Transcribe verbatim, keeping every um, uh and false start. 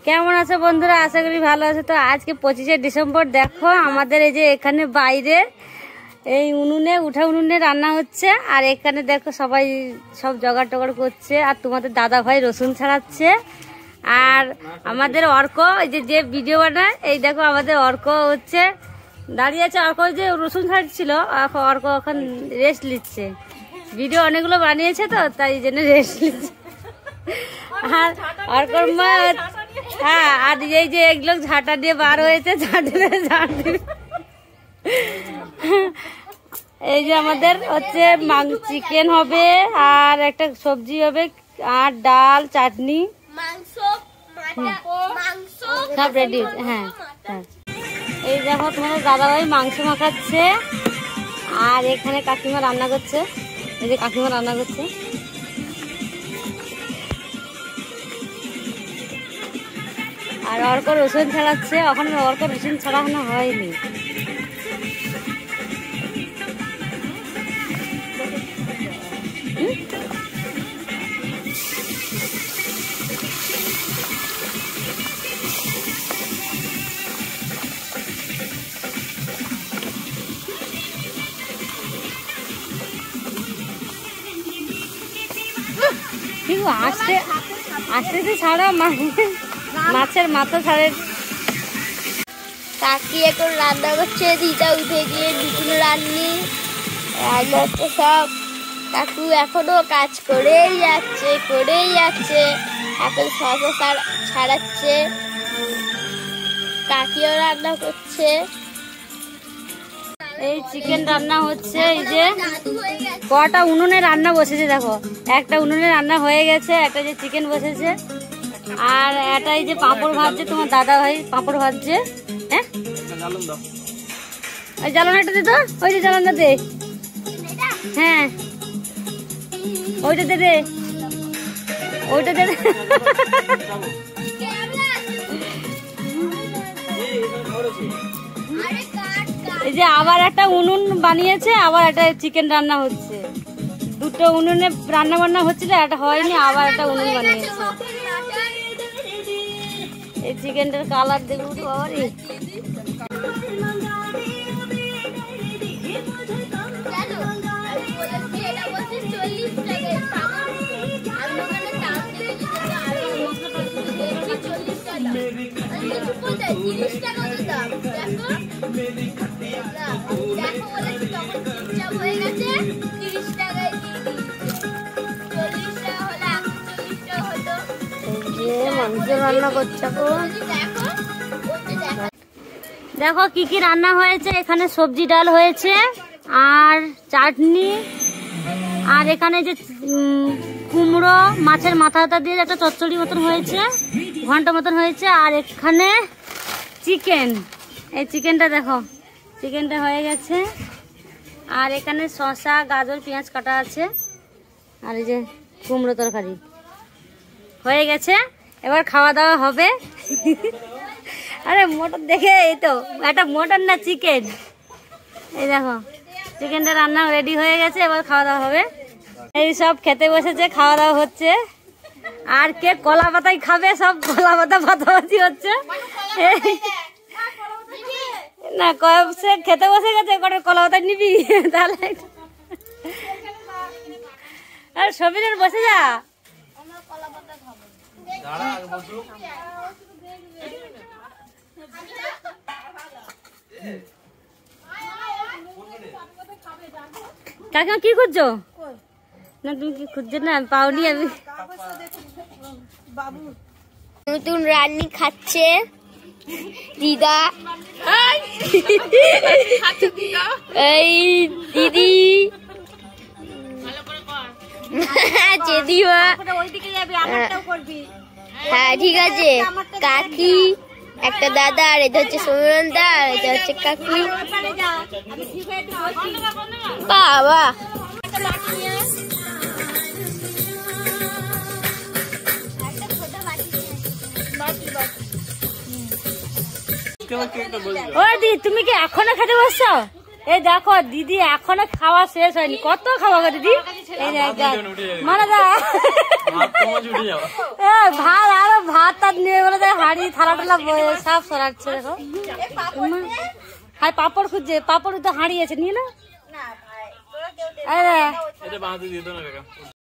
কেমন আছে বন্ধুরা? আশা করি ভালো আছে। তো আজকে পঁচিশে ডিসেম্বর, দেখো আমাদের এই যে এখানে বাইরে এই উনুনে উঠা উনুনে রান্না হচ্ছে, আর এখানে দেখো সবাই সব জোগাড় টোগাড় করছে, আর তোমাদের দাদা ভাই রসুন ছাড়াচ্ছে, আর আমাদের অর্ক এই যে যে ভিডিও বানায়, এই দেখো আমাদের অর্ক হচ্ছে দাঁড়িয়ে আছে। অর্ক যে রসুন ছাড়ছিল, অর্ক এখন রেস্ট নিচ্ছে, ভিডিও অনেকগুলো বানিয়েছে তো তাই জন্য রেস্ট নিচ্ছে। আর অর্কর মা হ্যাঁ, আর এই যে এক লোক ঝাঁটা দিয়ে বার হয়েছে, ঝাঁটা দিয়ে ঝাঁট দিবে। এই যে আমাদের হচ্ছে চিকেন হবে, আর একটা সবজি হবে, আর ডাল, চাটনি, সব রেডি। হ্যাঁ হ্যাঁ, এই দেখো তোমাদের দাদাভাই মাংস মাখাচ্ছে, আর এখানে কাকিমা রান্না করছে। এই যে কাকিমা রান্না করছে, আর অর্ক রসুন ছাড়াচ্ছে। ওখানে অর্ক রসুন ছাড়ানো হয়নি। কিন্তু আস্তে আস্তে আস্তে ছাড়া, মাছের মাথা ছাড়ে। কাকি এখন রান্না করছে, দিদা উঠে গিয়ে নতুন রান্নি রান্না হচ্ছে সব। কাকু এখনো কাজ করেই যাচ্ছে করেই যাচ্ছে এখন শশা ছাড়াচ্ছে, কাকিও রান্না করছে। এই চিকেন রান্না হচ্ছে। এই যে কটা উনুনে রান্না বসেছে দেখো, একটা উনুনে রান্না হয়ে গেছে, একটা যে চিকেন বসেছে, আর এটা এই যে পাঁপড় ভাজছে তোমার দাদা ভাই, পাঁপড় ভাজছে। হ্যাঁ, ওই জ্বালানো একটা দিত, ওই যে জ্বালানো দে। হ্যাঁ, ওইটা দে দে, ওইটা দে। এই যে আবার একটা উনুন বানিয়েছে, আবার একটা চিকেন রান্না হচ্ছে। দুটো উনুনে রান্না বান্না হচ্ছিল, একটা হয়নি, আবার একটা উনুন বানিয়েছে। এই চিকেনটার কালার দেখুন তো বাবারে। মাংস রান্না করছে। দেখো কি কি রান্না হয়েছে। এখানে সবজি ডাল হয়েছে, আর চাটনি, আর এখানে যে কুমড়ো মাছের মাথা হাতা দিয়ে একটা চচ্চড়ি মতন হয়েছে, ঘন্টা মতন হয়েছে, আর এখানে চিকেন। এই চিকেনটা দেখো, চিকেনটা হয়ে গেছে, আর এখানে শসা, গাজর, পেঁয়াজ কাটা আছে, আর এই যে কুমড়ো তরকারি হয়ে গেছে। এবার খাওয়া দাওয়া হবে। আরে মটন দেখে, এই তো একটা মটন না চিকেন। এই দেখো চিকেনটা রান্না রেডি হয়ে গেছে, এবার খাওয়া দাওয়া হবে। এই সব খেতে বসেছে, খাওয়া দাওয়া হচ্ছে। আর কে কলা পাতায় খাবে, সব কলা পাতা পাতাপাতি হচ্ছে। না সে খেতে বসে গেছে, কটা কলা পাতা নিবি তাহলে। আর সবিনের বসে যা। কাকিমা কি খুঁজছো? না তুমি কি খুঁজছো? না পাওনি আমি। নতুন রান্নি খাচ্ছে দিদা, এই দিদি চেদিমা। হ্যাঁ ঠিক আছে, কাকি, একটা দাদা, আর এটা হচ্ছে সুমনদা, আর এটা হচ্ছে কাকি। বাবা ও দিদি, তুমি কি এখনো খেতে বসছো? এই দেখো দিদি এখনো খাওয়া শেষ হয়নি, কত খাওয়া গো দিদি। এই মানে দা এ ভাত আরো ভাত টাত নিয়ে বলে হাড়ি থালা টালা সব সরাচ্ছে দেখো। হাই পাপড় খুঁজছে, পাপড় তো হাঁড়ি আছে নিয়ে না।